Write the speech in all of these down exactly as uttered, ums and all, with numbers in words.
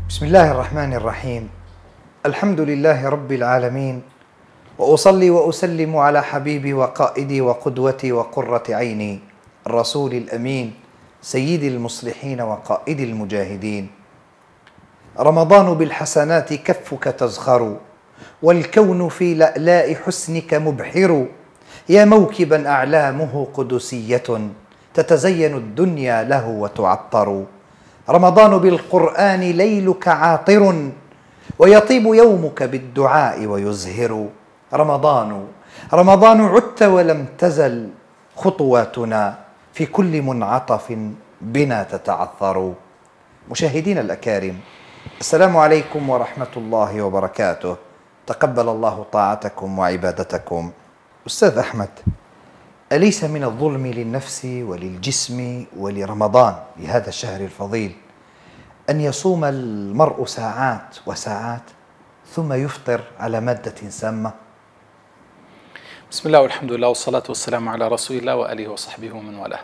بسم الله الرحمن الرحيم. الحمد لله رب العالمين، وأصلي وأسلم على حبيبي وقائدي وقدوتي وقرة عيني الرسول الأمين سيد المصلحين وقائد المجاهدين. رمضان بالحسنات كفك تزخر، والكون في لألاء حسنك مبحر. يا موكبا أعلامه قدسية، تتزين الدنيا له وتعطر. رمضان بالقرآن ليلك عاطر، ويطيب يومك بالدعاء ويزهر. رمضان رمضان عدت ولم تزل خطواتنا في كل منعطف بنا تتعثر. مشاهدينا الأكارم، السلام عليكم ورحمة الله وبركاته. تقبل الله طاعتكم وعبادتكم. أستاذ أحمد، أليس من الظلم للنفس وللجسم ولرمضان لهذا الشهر الفضيل أن يصوم المرء ساعات وساعات ثم يفطر على مادة سامة؟ بسم الله والحمد لله والصلاة والسلام على رسول الله وآله وصحبه ومن والاه.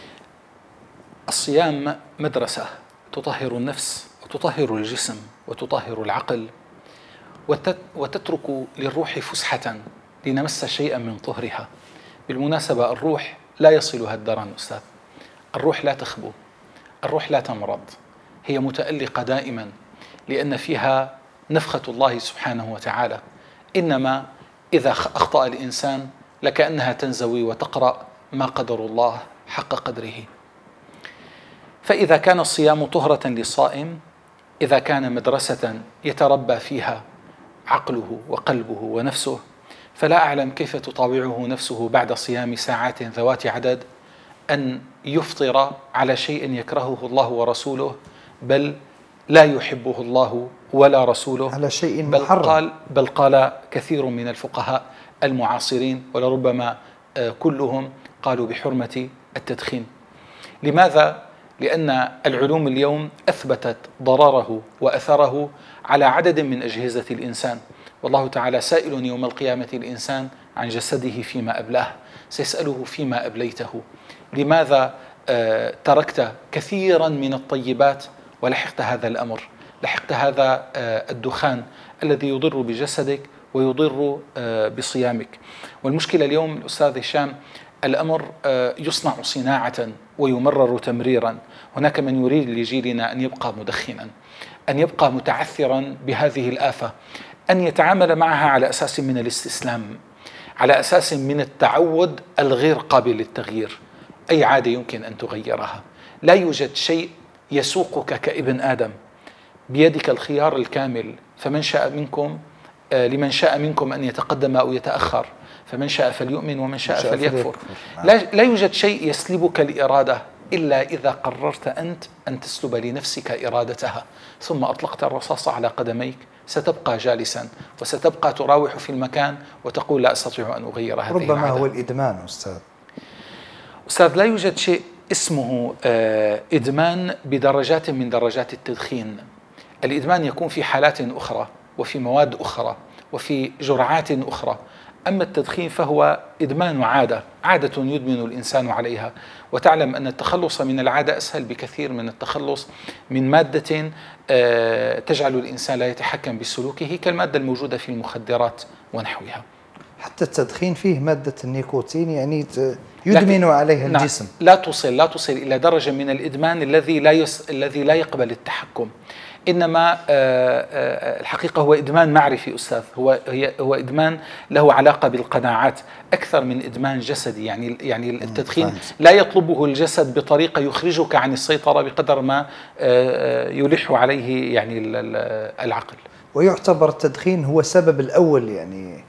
الصيام مدرسة تطهر النفس وتطهر الجسم وتطهر العقل، وتترك للروح فسحة لنمس شيئا من طهرها. بالمناسبة الروح لا يصلها الدرن أستاذ، الروح لا تخبو، الروح لا تمرض، هي متألقة دائما لأن فيها نفخة الله سبحانه وتعالى. إنما إذا أخطأ الإنسان لكأنها تنزوي وتقرأ ما قدر الله حق قدره. فإذا كان الصيام طهرة للصائم، إذا كان مدرسة يتربى فيها عقله وقلبه ونفسه، فلا أعلم كيف تطاوعه نفسه بعد صيام ساعات ذوات عدد أن يفطر على شيء يكرهه الله ورسوله، بل لا يحبه الله ولا رسوله، على شيء بل محرم. قال, بل قال كثير من الفقهاء المعاصرين ولربما كلهم قالوا بحرمة التدخين. لماذا؟ لأن العلوم اليوم أثبتت ضرره وأثره على عدد من أجهزة الإنسان، والله تعالى سائل يوم القيامة الإنسان عن جسده فيما أبلاه، سيسأله فيما أبليته. لماذا تركت كثيرا من الطيبات ولحقت هذا الأمر، لحقت هذا الدخان الذي يضر بجسدك ويضر بصيامك؟ والمشكلة اليوم الأستاذ هشام، الأمر يصنع صناعة ويمرر تمريرا. هناك من يريد لجيلنا أن يبقى مدخنا، أن يبقى متعثرا بهذه الآفة، أن يتعامل معها على أساس من الاستسلام، على أساس من التعود الغير قابل للتغيير. أي عادة يمكن أن تغيرها، لا يوجد شيء يسوقك كابن آدم، بيدك الخيار الكامل. فمن شاء منكم لمن شاء منكم أن يتقدم أو يتأخر، فمن شاء فليؤمن ومن شاء فليكفر. لا, لا يوجد شيء يسلبك الإرادة إلا إذا قررت أنت أن تسلب لنفسك إرادتها، ثم أطلقت الرصاص على قدميك، ستبقى جالسا وستبقى تراوح في المكان وتقول لا أستطيع أن أغير هذه العادة. ربما هو الإدمان أستاذ. أستاذ، لا يوجد شيء اسمه إدمان بدرجات من درجات التدخين. الإدمان يكون في حالات أخرى وفي مواد أخرى وفي جرعات أخرى. أما التدخين فهو إدمان عادة، عادة يدمن الإنسان عليها. وتعلم أن التخلص من العادة أسهل بكثير من التخلص من مادة تجعل الإنسان لا يتحكم بسلوكه، كالمادة الموجودة في المخدرات ونحوها. حتى التدخين فيه مادة النيكوتين، يعني يدمن عليها الجسم. نعم، لا تصل لا تصل إلى درجة من الإدمان الذي لا يس الذي لا يقبل التحكم. إنما الحقيقة هو إدمان معرفي أستاذ، هو هو إدمان له علاقة بالقناعات أكثر من إدمان جسدي. يعني يعني التدخين لا يطلبه الجسد بطريقة يخرجك عن السيطرة بقدر ما يلح عليه يعني العقل. ويعتبر التدخين هو السبب الأول، يعني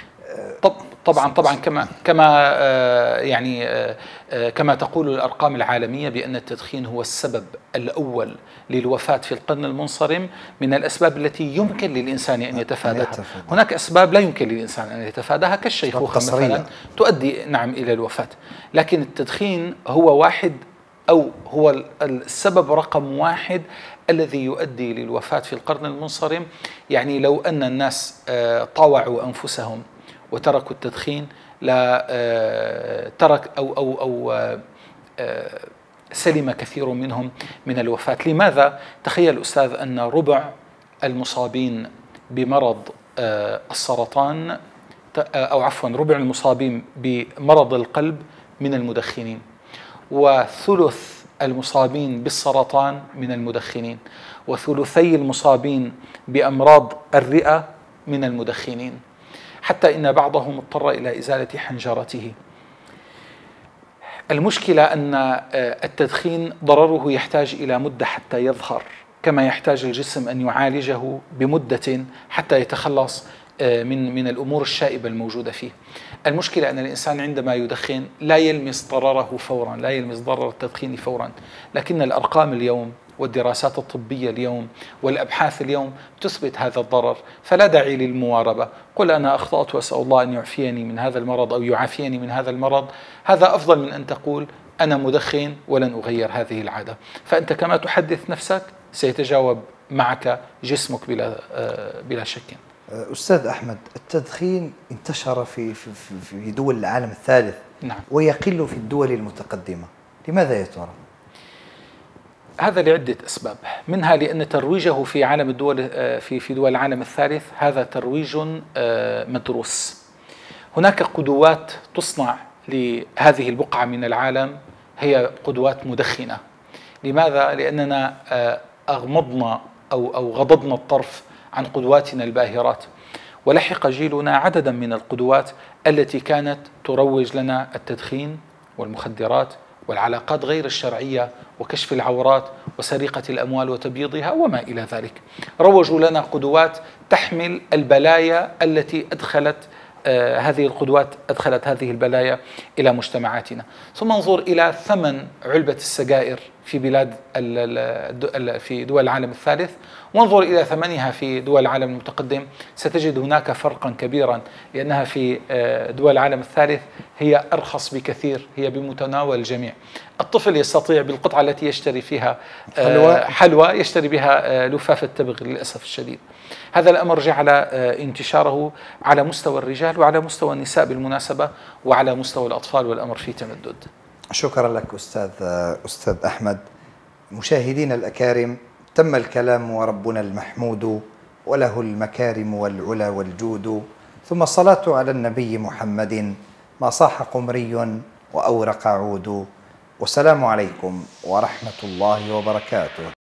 طبعا طبعا كما كما يعني كما تقول الأرقام العالمية بأن التدخين هو السبب الأول للوفاة في القرن المنصرم، من الأسباب التي يمكن للإنسان أن يتفاداها. هناك أسباب لا يمكن للإنسان أن يتفاداها كالشيخوخة مثلا، تؤدي نعم إلى الوفاة، لكن التدخين هو واحد أو هو السبب رقم واحد الذي يؤدي للوفاة في القرن المنصرم. يعني لو أن الناس طاوعوا أنفسهم وتركوا التدخين لا ترك أو أو أو سلم كثير منهم من الوفاة. لماذا؟ تخيل أستاذ أن ربع المصابين بمرض السرطان، أو عفوا ربع المصابين بمرض القلب من المدخنين، وثلث المصابين بالسرطان من المدخنين، وثلثي المصابين بأمراض الرئة من المدخنين، حتى إن بعضهم اضطر إلى إزالة حنجرته. المشكلة أن التدخين ضرره يحتاج إلى مدة حتى يظهر، كما يحتاج الجسم أن يعالجه بمدة حتى يتخلص من من الأمور الشائبة الموجودة فيه. المشكلة أن الإنسان عندما يدخن لا يلمس ضرره فورا، لا يلمس ضرر التدخين فورا، لكن الأرقام اليوم والدراسات الطبية اليوم والأبحاث اليوم تثبت هذا الضرر، فلا داعي للمواربة. قل أنا أخطأت وأسأل الله أن يعفيني من هذا المرض أو يعافيني من هذا المرض، هذا أفضل من أن تقول أنا مدخن ولن أغير هذه العادة. فأنت كما تحدث نفسك سيتجاوب معك جسمك بلا بلا شك. أستاذ أحمد، التدخين انتشر في في في دول العالم الثالث، نعم، ويقل في الدول المتقدمة، لماذا يا ترى؟ هذا لعدة أسباب، منها لأن ترويجه في عالم الدول في في دول العالم الثالث هذا ترويج مدروس. هناك قدوات تصنع لهذه البقعة من العالم هي قدوات مدخنة. لماذا؟ لأننا أغمضنا أو أو غضضنا الطرف عن قدواتنا الباهرات، ولحق جيلنا عددا من القدوات التي كانت تروج لنا التدخين والمخدرات والعلاقات غير الشرعية وكشف العورات وسرقة الأموال وتبييضها وما إلى ذلك. روجوا لنا قدوات تحمل البلايا التي أدخلت آه هذه القدوات أدخلت هذه البلايا إلى مجتمعاتنا. ثم انظر إلى ثمن علبة السجائر في بلاد في دول العالم الثالث، وانظر إلى ثمنها في دول العالم المتقدم، ستجد هناك فرقا كبيرا، لأنها في دول العالم الثالث هي أرخص بكثير، هي بمتناول الجميع. الطفل يستطيع بالقطعة التي يشتري فيها حلوى, حلوى يشتري بها لفافة تبغ للأسف الشديد. هذا الأمر جعل انتشاره على مستوى الرجال وعلى مستوى النساء بالمناسبة وعلى مستوى الأطفال، والأمر فيه تمدد. شكرا لك أستاذ أستاذ أحمد. مشاهدينا الأكارم، تم الكلام وربنا المحمود وله المكارم والعلا والجود، ثم الصلاة على النبي محمد ما صاح قمري وأورق عود. والسلام عليكم ورحمة الله وبركاته.